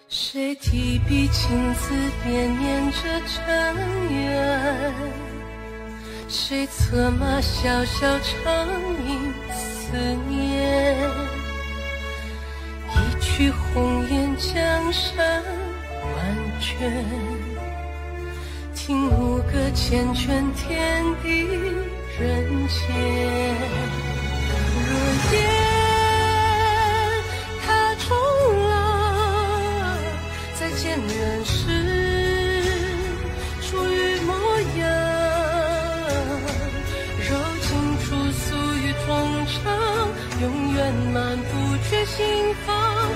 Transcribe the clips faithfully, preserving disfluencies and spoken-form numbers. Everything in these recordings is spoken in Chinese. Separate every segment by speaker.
Speaker 1: 谁提笔青字边念着尘缘？谁策马萧萧长吟思念？一曲红颜江山万卷，听牧歌缱绻天地人间。若夜他终老，再见人世出于模样，柔情处诉与衷肠，永远漫不觉心房。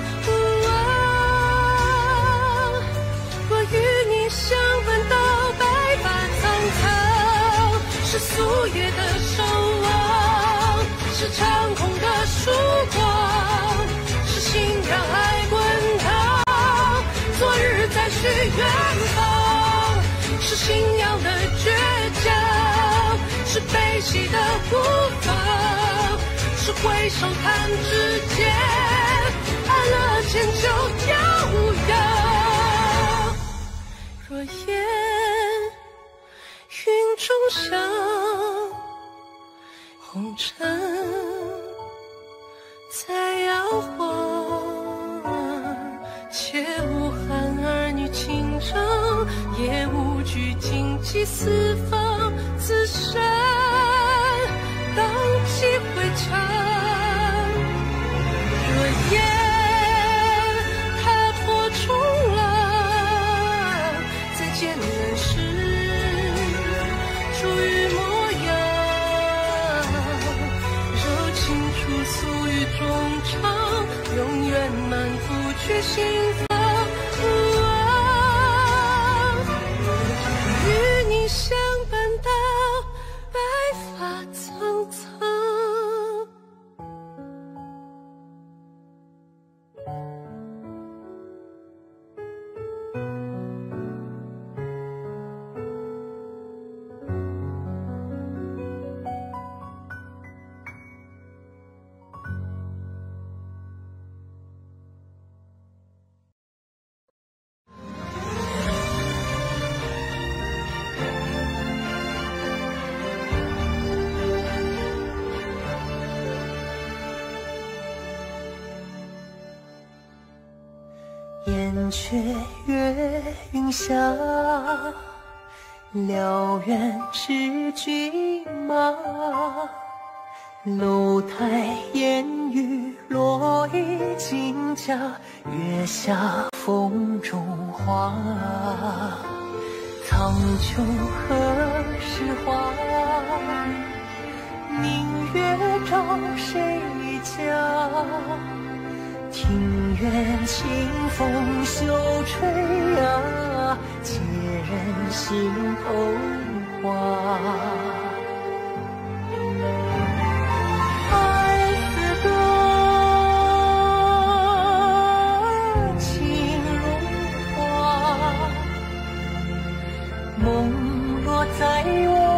Speaker 1: 若与你相伴到白发苍苍，是夙夜的守望，是长空的曙光，是心让爱滚烫。昨日再续远方，是信仰的倔强，是悲喜的孤芳，是回首弹指间，安乐千秋悠扬。若烟云中响，红尘在摇晃，且无憾儿女情长，也无惧荆棘四方，此生荡气回肠。若烟踏破冲浪，再见人世出于模样，柔情处诉与衷肠，永远满不觉心房。与你相伴到白发苍苍。
Speaker 2: 燕雀跃云霞，辽远知君马。楼台烟雨落衣襟甲，月下风中花。苍穹何时华？明月照谁家？庭院清风休吹啊，借人心头话。爱似歌，情如花，梦落在我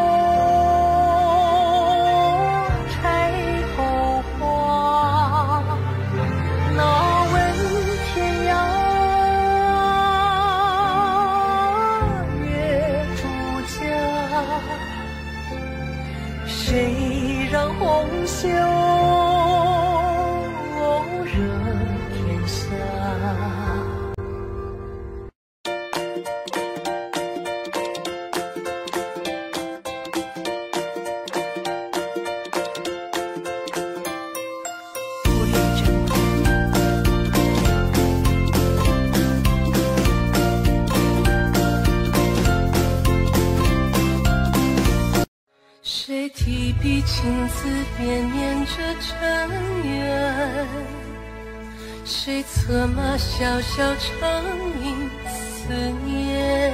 Speaker 2: 谁让红袖惹天下？
Speaker 1: 谁提笔青字边念着尘缘？谁策马萧萧长吟思念？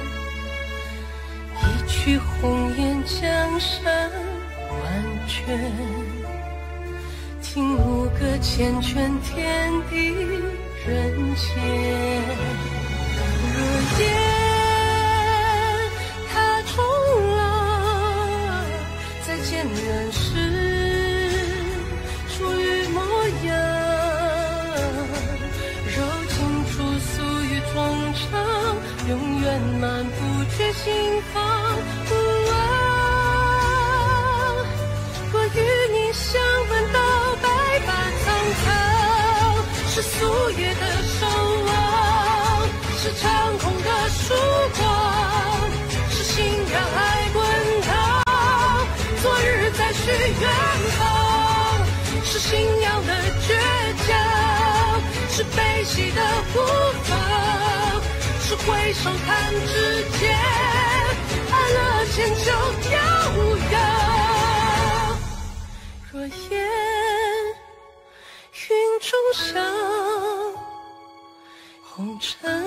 Speaker 1: 一曲红颜江山万卷，听牧歌缱绻天地人间。若烟踏冲浪，再见人世出于模样，柔情处诉远漫不觉心房。若与你相伴到白发苍苍，是夙夜的守望，是长空的曙光，是信仰爱滚烫。昨日再续远方，是信仰的倔强，是悲喜的互放，是回首看指尖，安乐千秋遥遥。若烟云中响，红尘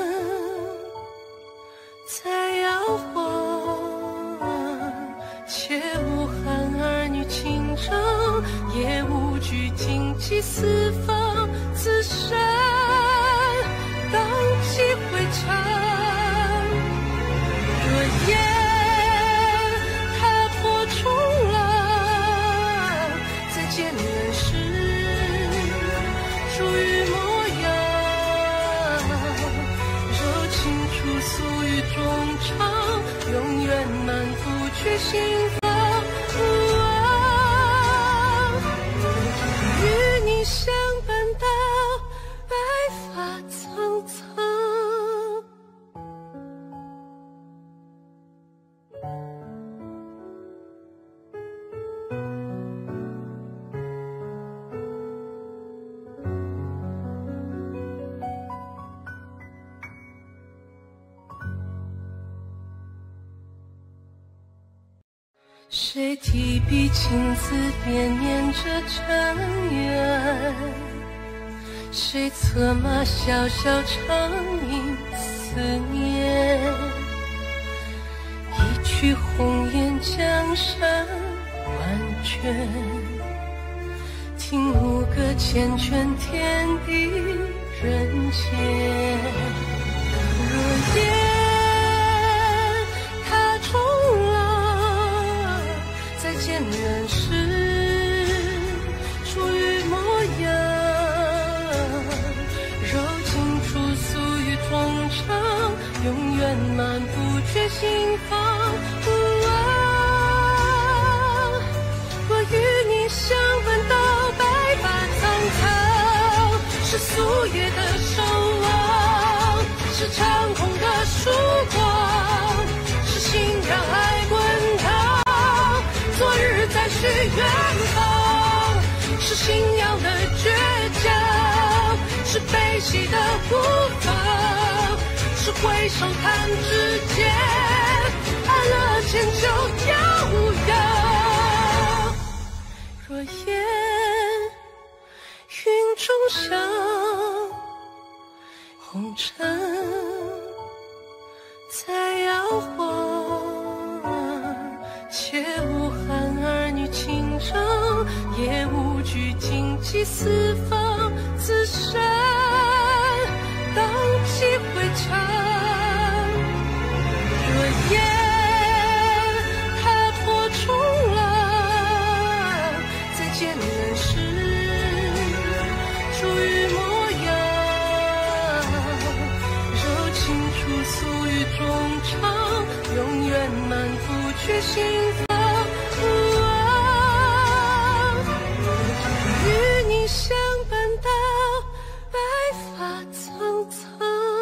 Speaker 1: 在摇晃，且无憾儿女情长，也无惧荆棘四方，此生当几回肠。若烟踏破冲浪，再见人世属于模样，柔情处诉与衷肠，永远漫不觉心房。与你相伴到白发苍苍。谁提笔亲自编念着尘缘，谁策马萧萧长吟思念，一曲红颜江山万卷，听牧歌缱绻天地人间。若烟踏冲浪，再见人世属于模样，柔情处诉与衷肠，永远漫不觉心房。若与你相伴到白发苍苍，是夙夜的守望，是长空的曙光，是信仰爱滚烫。昨日再续远方，是信仰的倔强，是悲喜的互放，是回首看指尖，安乐千秋遥遥。若烟云中响，红尘在摇晃，且无憾儿女情长，也无惧荆棘四方，此生当几回肠。若烟踏破冲浪，再见人世属于模样，柔情处诉与衷肠，永远漫不觉心房。与你相伴到白发苍苍。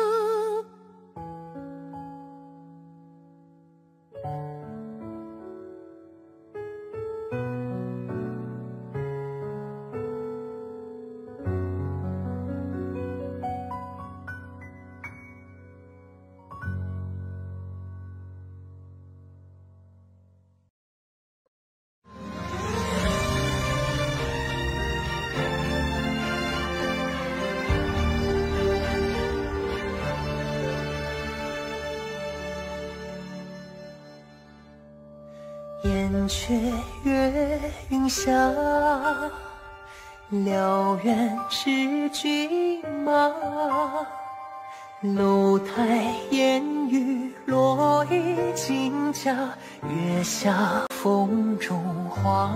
Speaker 2: 燕雀跃云霞，辽远知君马。楼台烟雨落衣襟甲，月下风中花。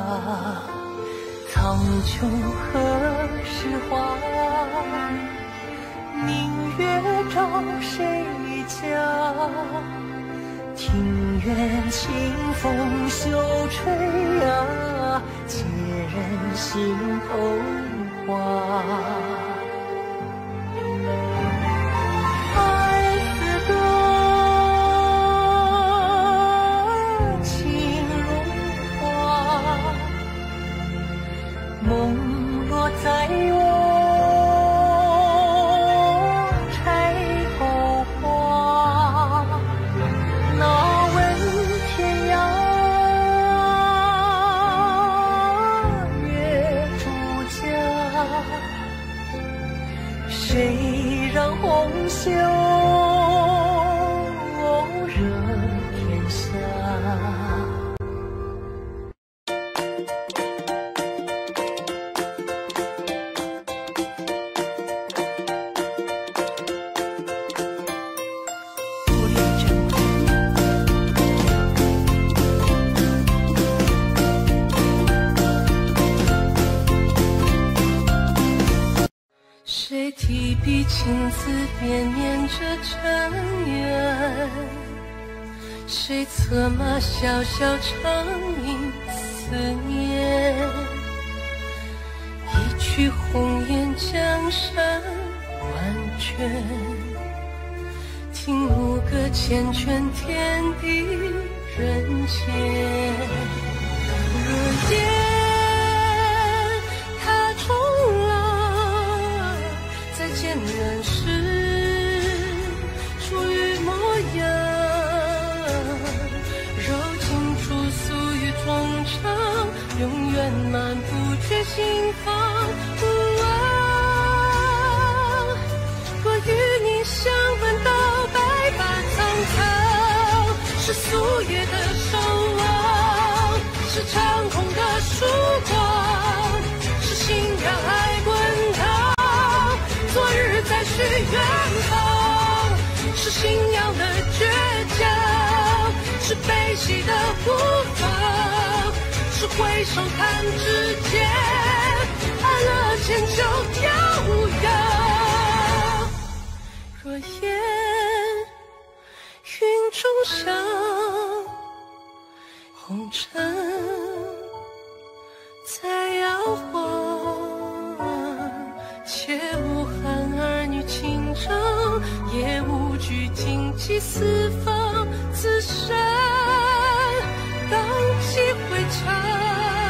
Speaker 2: 苍穹何时华？明月照谁家。庭院清风秀吹啊，介人心头话。爱似歌，情如花，梦若在我钗头花。那问天涯月逐家，谁让红袖惹天下。
Speaker 1: 谁提笔亲自编念着尘缘？谁策马萧萧长吟思念？一曲红颜江山万卷，听牧歌缱绻天地人间。若夜见人时，出于模样，柔情处诉与衷肠，永远漫不觉心房。啊，若与你相伴到白发苍苍，是夙夜的守望，是长空的曙光，是信仰爱滚烫。昨日再续远方，是信仰的倔强，是悲喜的不放，是回首看指尖，安乐千秋遥遥。若烟云中上，红尘在摇晃，切无含儿女情长，也无惧荆棘四方，此生当几回肠。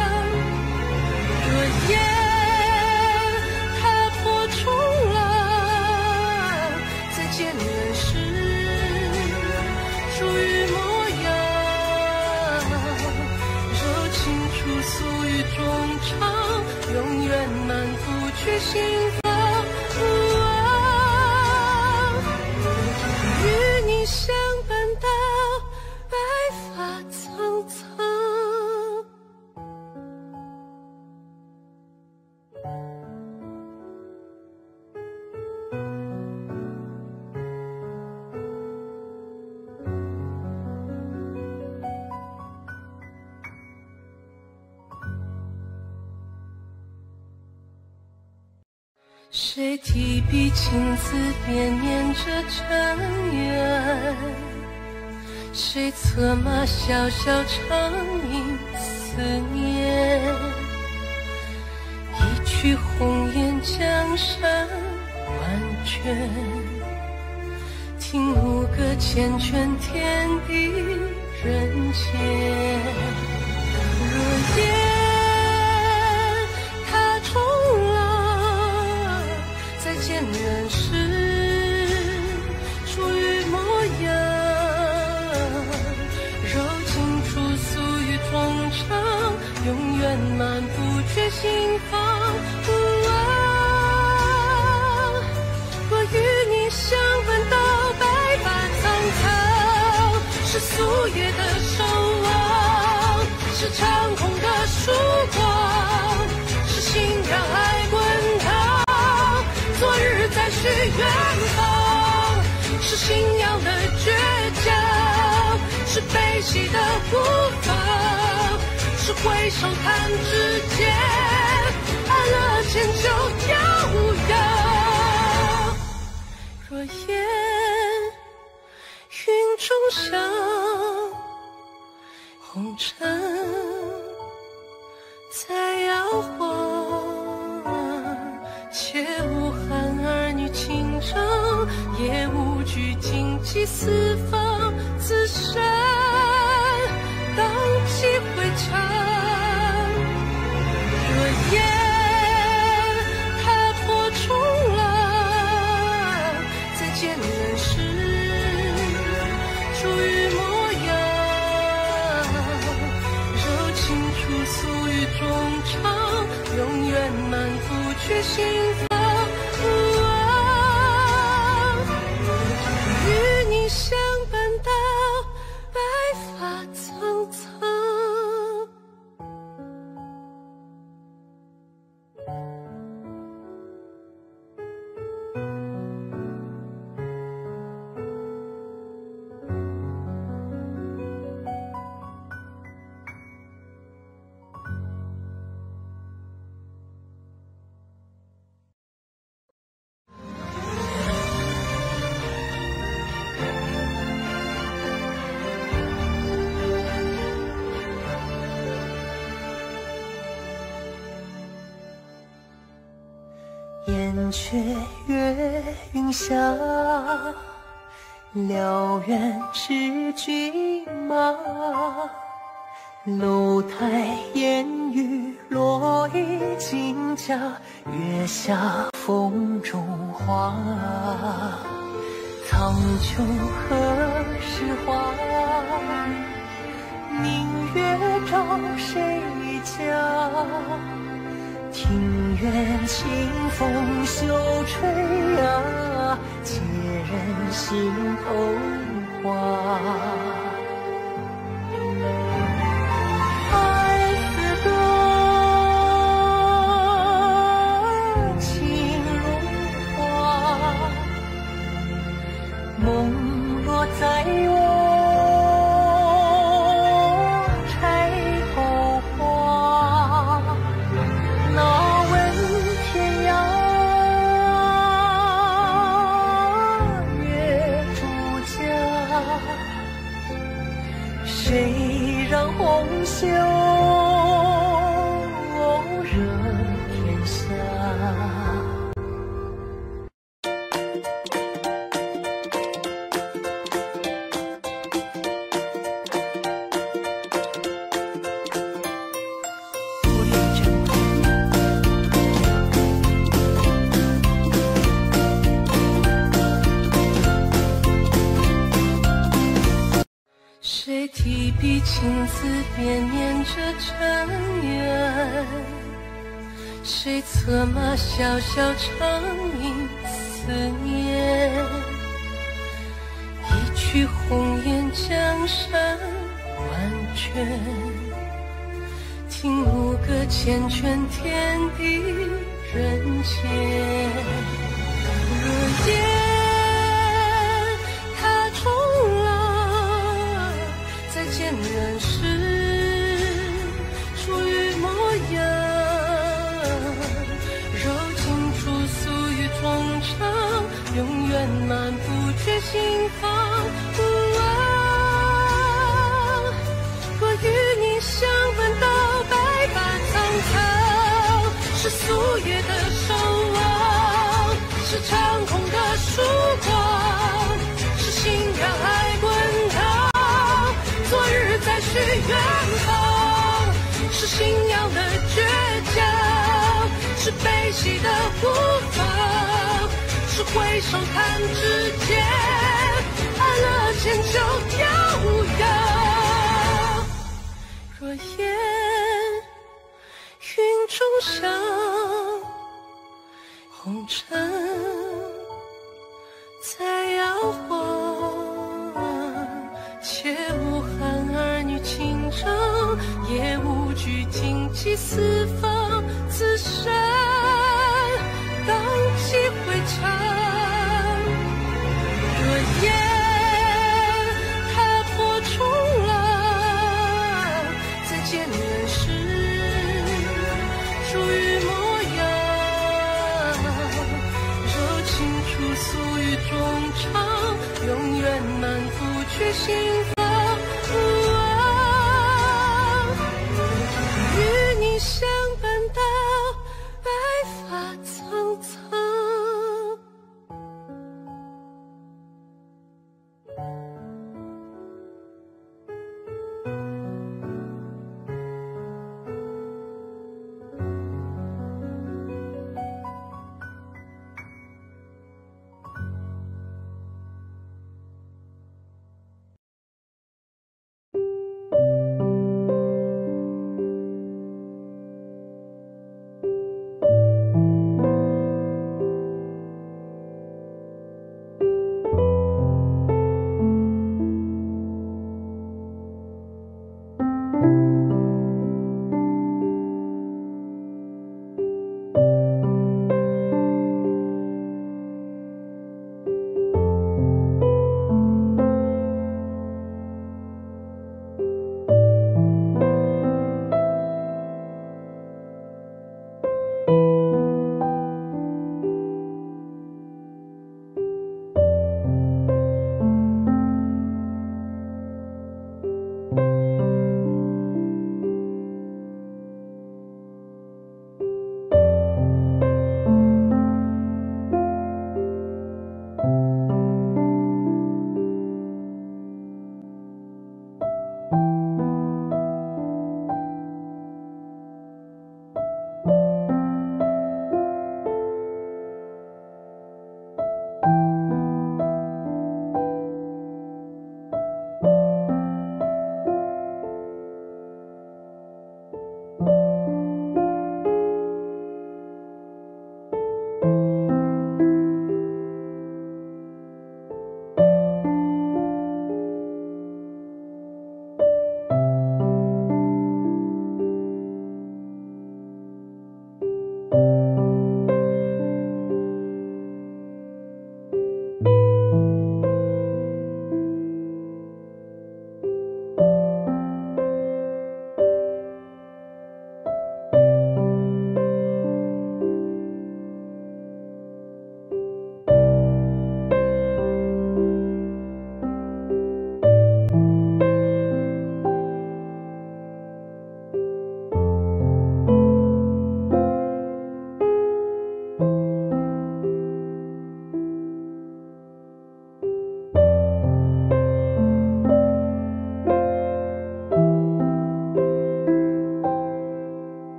Speaker 1: 若烟踏破冲浪，再见人时出于模样，柔情处诉与衷肠，永远漫不觉心房。与你相伴到白发苍苍。谁提笔亲自编念着尘缘？谁策马萧萧长吟思念？一曲红颜江山万卷，听牧歌缱绻天地人间。若烟见人时出于模样，柔情处诉与衷肠，永远漫不觉心房。啊，若与你相伴到白发苍苍，是夙夜的守望，是长空的曙光，是信仰爱滚烫。昨日再续远方，是信仰的倔强，是悲喜的不放，是回首看指尖，安乐千秋遥遥。若烟尘在摇晃，且无憾儿女情长，也无惧荆棘四方，自身荡气回肠。若言踏破冲浪，再见人世出于模样，柔情处诉与衷肠，永远满腹却心房。与你相伴到白发苍苍。
Speaker 2: 燕雀跃云霞，辽远知君马。楼台烟雨落衣襟甲，月下风中花。苍穹何时华？明月照谁家？庭院清风休吹呀，借人心头话。爱似歌，情如花，梦若在我钗头花。那问天涯月逐家，谁让红袖惹天下。
Speaker 1: 谁提笔青字编念着尘缘？谁策马萧萧长吟思念？一曲红颜江山万卷，听牧歌缱绻天地人间。若言人世出于模样，柔情处诉与衷肠，永远满不觉心房。啊，若与你相伴到白发苍苍，是夙夜的守望，是长空的曙光，是信仰爱滚烫。昨日再续远方，是信仰的倔强，是悲喜的孤芳，是回首看指尖，安乐千秋遥遥。若言云中香，红尘在摇晃，且无憾儿女情长，也无惧荆棘四方，自身荡气回肠。若言踏破冲浪，再见人世出于模样，柔情处诉与衷肠，永远满腹却心。